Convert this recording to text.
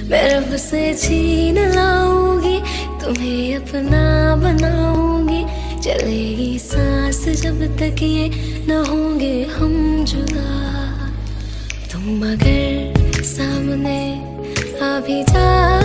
मैं रब से छीन लाऊंगी, तुम्हें अपना बनाऊंगी। चलेगी सांस जब तक ये न होंगे हम जुदा। तुम अगर सामने आ भी जा